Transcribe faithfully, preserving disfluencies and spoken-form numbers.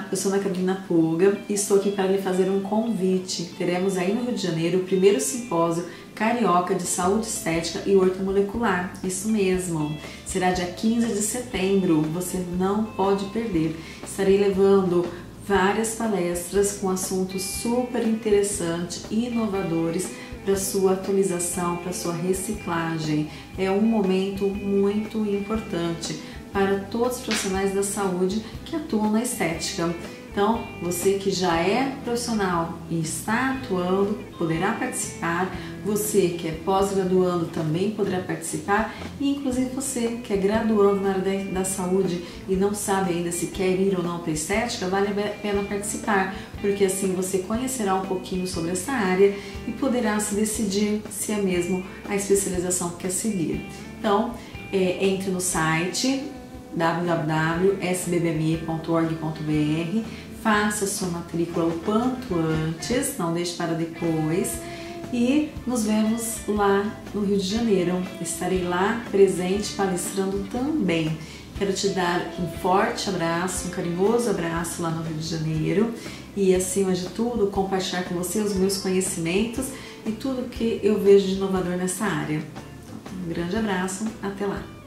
Olá, eu sou Ana Carolina Puga e estou aqui para lhe fazer um convite. Teremos aí no Rio de Janeiro o primeiro simpósio carioca de saúde estética e ortomolecular. Isso mesmo, será dia quinze de setembro, você não pode perder. Estarei levando várias palestras com assuntos super interessantes e inovadores para sua atualização, para sua reciclagem. É um momento muito importante para todos os profissionais da saúde que atuam na estética. Então, você que já é profissional e está atuando, poderá participar. Você que é pós-graduando também poderá participar. E inclusive você que é graduando na área da, da saúde e não sabe ainda se quer ir ou não para a estética, vale a pena participar, porque assim você conhecerá um pouquinho sobre essa área e poderá se decidir se é mesmo a especialização que quer seguir. Então, é, entre no site w w w ponto s b b m e ponto org ponto b r, faça sua matrícula o quanto antes, não deixe para depois, e nos vemos lá no Rio de Janeiro. Estarei lá presente palestrando também. Quero te dar um forte abraço, um carinhoso abraço lá no Rio de Janeiro e, acima de tudo, compartilhar com você os meus conhecimentos e tudo que eu vejo de inovador nessa área. Um grande abraço, até lá!